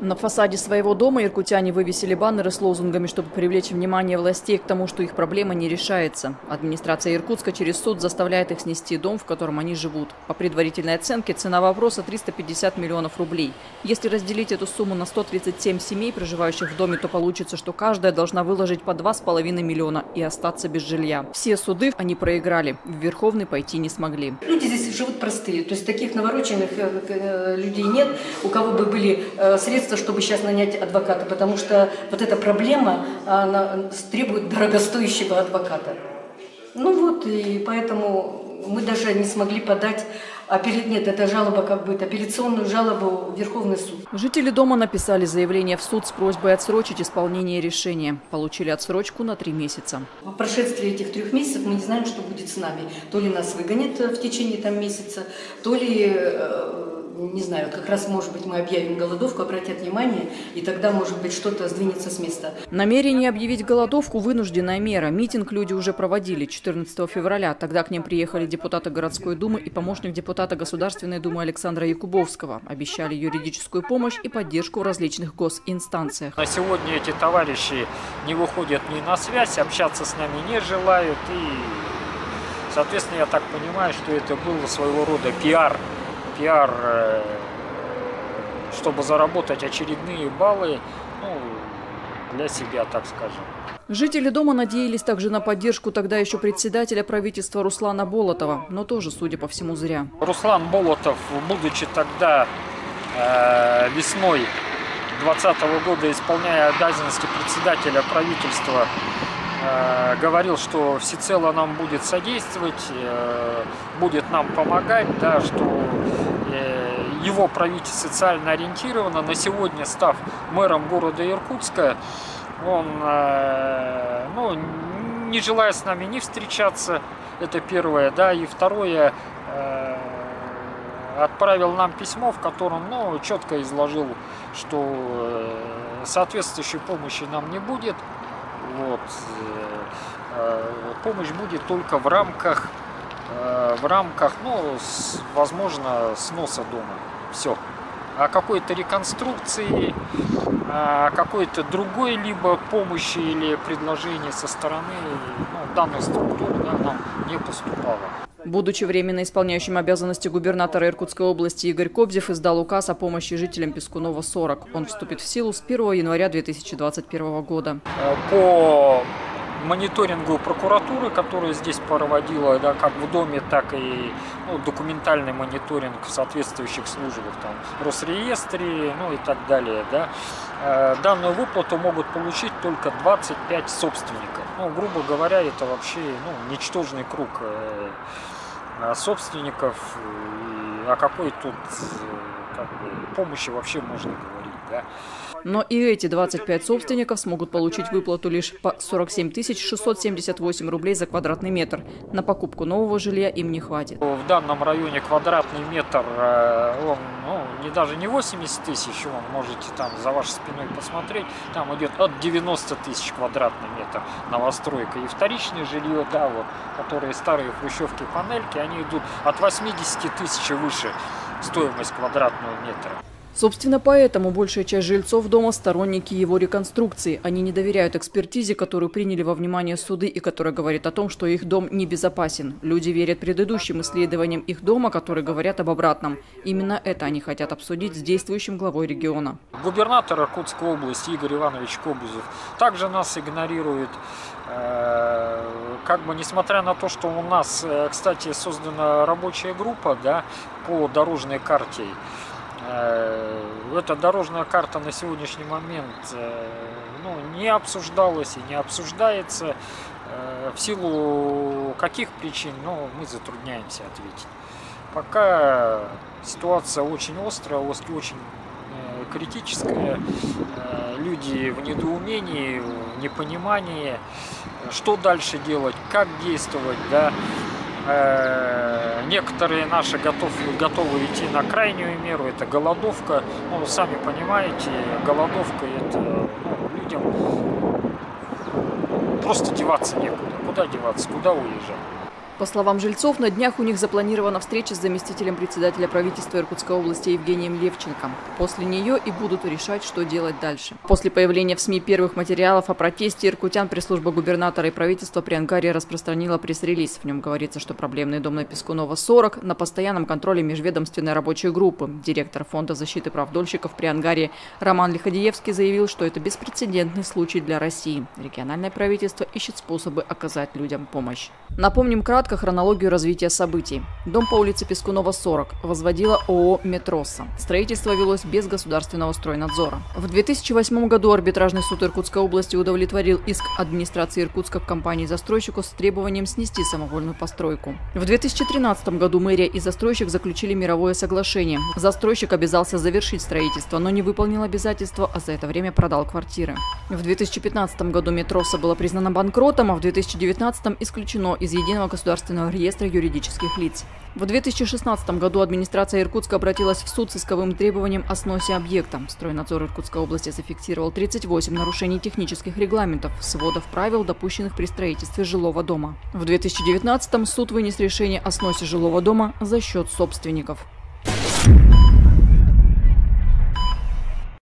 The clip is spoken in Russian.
На фасаде своего дома иркутяне вывесили баннеры с лозунгами, чтобы привлечь внимание властей к тому, что их проблема не решается. Администрация Иркутска через суд заставляет их снести дом, в котором они живут. По предварительной оценке цена вопроса 350 миллионов рублей. Если разделить эту сумму на 137 семей, проживающих в доме, то получится, что каждая должна выложить по 2,5 миллиона и остаться без жилья. Все суды они проиграли, в Верховный пойти не смогли. Люди здесь живут простые, то есть таких навороченных людей нет, у кого бы были средства, чтобы сейчас нанять адвоката, потому что вот эта проблема, она требует дорогостоящего адвоката. Ну вот, и поэтому мы даже не смогли подать, нет, это жалоба, как бы, апелляционную жалобу в Верховный суд. Жители дома написали заявление в суд с просьбой отсрочить исполнение решения. Получили отсрочку на 3 месяца. По прошествии этих 3 месяцев мы не знаем, что будет с нами. То ли нас выгонят в течение месяца, то ли... Не знаю, как раз, может быть, мы объявим голодовку, обратят внимание, и тогда, может быть, что-то сдвинется с места. Намерение объявить голодовку – вынужденная мера. Митинг люди уже проводили 14 февраля. Тогда к ним приехали депутаты городской думы и помощник депутата Государственной думы Александра Якубовского. Обещали юридическую помощь и поддержку в различных госинстанциях. На сегодня эти товарищи не выходят ни на связь, общаться с нами не желают. И, соответственно, я так понимаю, что это было своего рода пиар, чтобы заработать очередные баллы, для себя, так скажем. Жители дома надеялись также на поддержку тогда еще председателя правительства Руслана Болотова, но тоже, судя по всему, зря. Руслан Болотов, будучи тогда весной 2020 года, исполняя обязанности председателя правительства, говорил, что всецело нам будет содействовать, будет нам помогать, да, что его правительство социально ориентировано. На сегодня, став мэром города Иркутска, он не желая с нами не встречаться, это первое, да, и второе, отправил нам письмо, в котором четко изложил, что соответствующей помощи нам не будет. Вот. Помощь будет только в рамках, возможно, сноса дома. Все. О какой-то реконструкции, о какой-то другой либо помощи или предложении со стороны данной структуры нам не поступало. Будучи временно исполняющим обязанности губернатора Иркутской области, Игорь Кобзев издал указ о помощи жителям Пескунова 40. Он вступит в силу с 1 января 2021 года. По мониторингу прокуратуры, которая здесь проводила, да, как в доме, так и документальный мониторинг в соответствующих службах, там, Росреестре, и так далее, да, данную выплату могут получить только 25 собственников. Грубо говоря, это вообще ничтожный круг собственников, и о какой тут помощи вообще можно говорить, да. Но и эти 25 собственников смогут получить выплату лишь по 47 678 рублей за квадратный метр. На покупку нового жилья им не хватит. В данном районе квадратный метр, он даже не 80 тысяч, он можете там за вашей спиной посмотреть, там идет от 90 тысяч квадратный метр новостройка. И вторичное жилье, да, вот, которые старые хрущевки, панельки, они идут от 80 тысяч и выше стоимость квадратного метра. Собственно, поэтому большая часть жильцов дома – сторонники его реконструкции. Они не доверяют экспертизе, которую приняли во внимание суды и которая говорит о том, что их дом небезопасен. Люди верят предыдущим исследованиям их дома, которые говорят об обратном. Именно это они хотят обсудить с действующим главой региона. Губернатор Иркутской области Игорь Иванович Кобзев также нас игнорирует. Несмотря на то, что у нас, кстати, создана рабочая группа, да, по дорожной карте. Эта дорожная карта на сегодняшний момент не обсуждалась и не обсуждается. В силу каких причин, мы затрудняемся ответить. Пока ситуация очень острая, очень критическая. Люди в недоумении, в непонимании, что дальше делать, как действовать, да. Некоторые наши готовы идти на крайнюю меру, это голодовка. Сами понимаете, голодовка — это людям просто деваться некуда. Куда деваться, куда уезжать? По словам жильцов, на днях у них запланирована встреча с заместителем председателя правительства Иркутской области Евгением Левченко. После нее и будут решать, что делать дальше. После появления в СМИ первых материалов о протесте иркутян пресс-служба губернатора и правительства при Ангаре распространила пресс-релиз. В нем говорится, что проблемный дом на Пескунова 40 на постоянном контроле межведомственной рабочей группы. Директор Фонда защиты прав дольщиков при Ангаре Роман Лиходеевский заявил, что это беспрецедентный случай для России. Региональное правительство ищет способы оказать людям помощь. Напомним кратко хронологию развития событий. Дом по улице Пескунова 40 возводила ООО «Метроса». Строительство велось без государственного стройнадзора. В 2008 году арбитражный суд Иркутской области удовлетворил иск администрации Иркутска к компании-застройщику с требованием снести самовольную постройку. В 2013 году мэрия и застройщик заключили мировое соглашение. Застройщик обязался завершить строительство, но не выполнил обязательства, а за это время продал квартиры. В 2015 году «Метроса» была признана банкротом, а в 2019 исключено из единого государственного реестра юридических лиц. В 2016 году администрация Иркутска обратилась в суд с исковым требованием о сносе объекта. Стройнадзор Иркутской области зафиксировал 38 нарушений технических регламентов, сводов правил, допущенных при строительстве жилого дома. В 2019 суд вынес решение о сносе жилого дома за счет собственников.